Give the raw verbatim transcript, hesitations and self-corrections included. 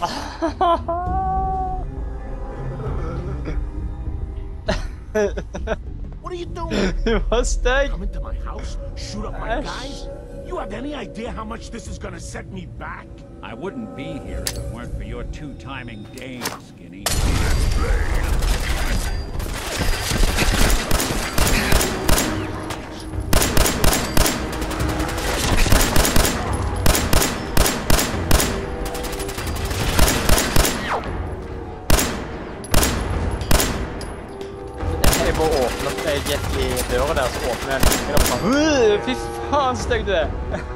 What are you doing? Du var stygg. Come into my house, shoot up my guys? You have any idea how much this is gonna set me back? I wouldn't be here if it weren't for your two-timing Dane, Skinny. Jeg bare åpner opp, jeg gikk i døra der, så åpner jeg den. Fy faen, stygg du er.